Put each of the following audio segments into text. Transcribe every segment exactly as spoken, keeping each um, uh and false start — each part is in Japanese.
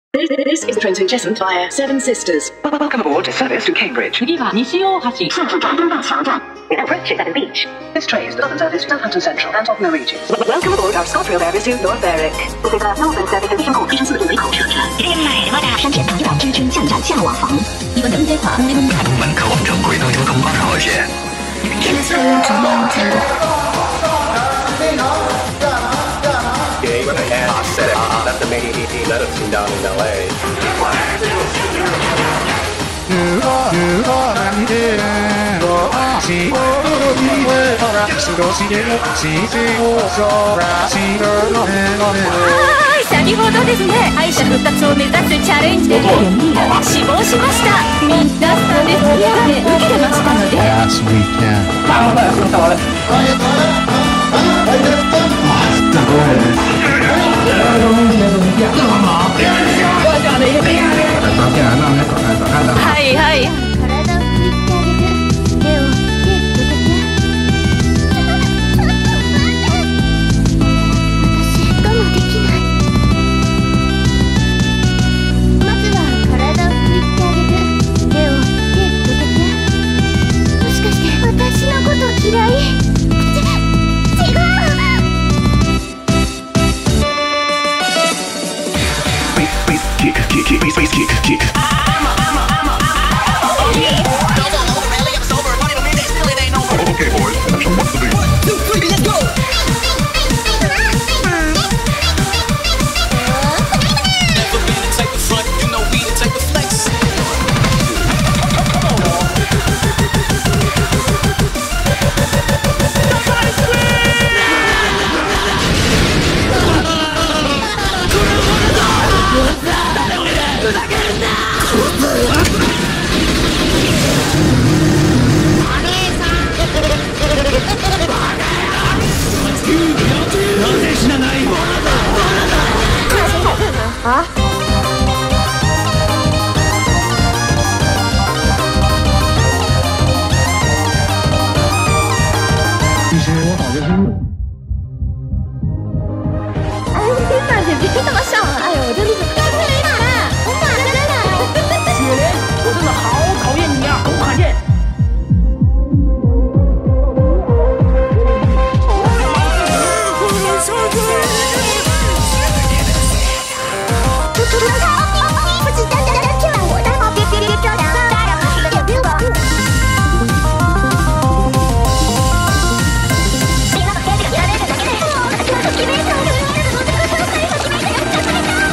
This is Trent and Cheshunt via Seven Sisters. Welcome aboard to service to Cambridge. 次は西大橋。 顺着长东大桥站。 Approach at the beach. This train is the Northern Service to Southampton Central and Tottenham regions. Welcome aboard our ScotRail service to North Berwick. This is a Northern Service 京口七十四路尾口车站。山前塘港支撑向展下瓦房。이번은대화 我们渴望正轨道交通二号线。 I said it. That's the main let us team down in L A. Hi, 先ほどですね、敗者復活を目指すチャレンジで死亡しました。みんなスタンレスピアで受けてましたので。 Yes, we can. はいはい。 Space kick, kick. Okay, boys, and so what's the beat? One, two, three, let's go! Never been the type of front, you know we the type of flex. Ah? 其实我早就听过。 哎，别感觉别这么上了，哎呦，我真的是干脆没打了，我打了真的。 雪莲，我真的好讨厌你呀，狗罕见。 Thank you.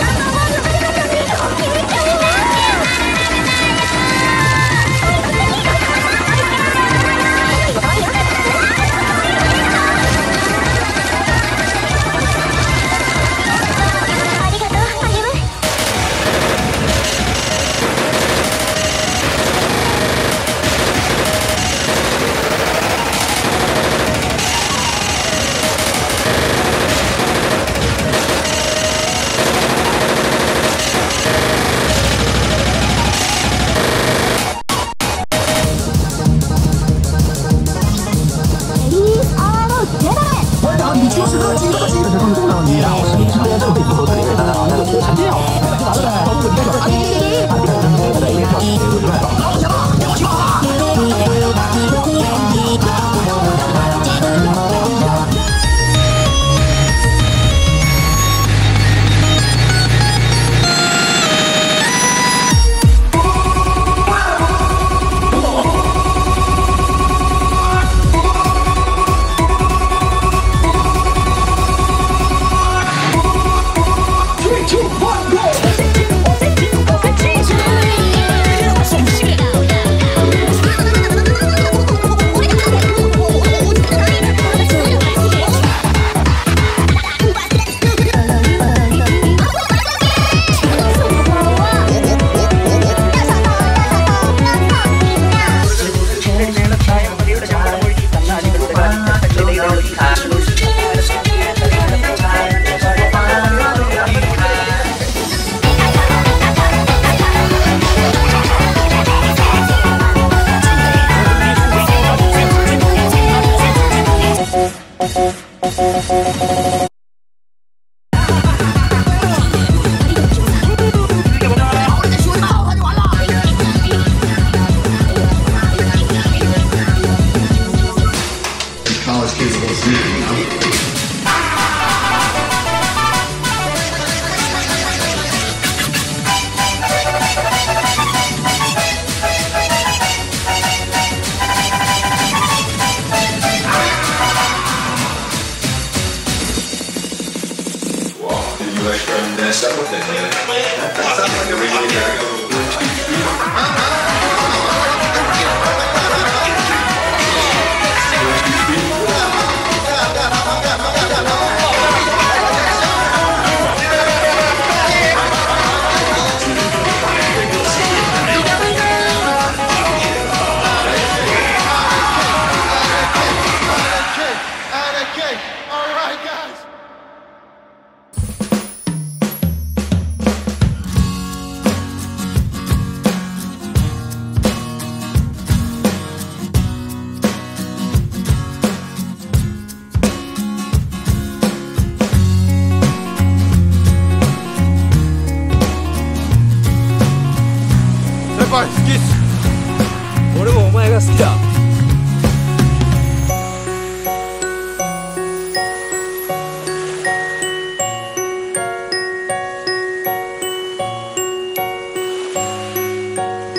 好きっす。俺もお前が好きだ。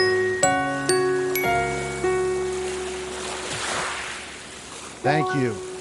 Thank you.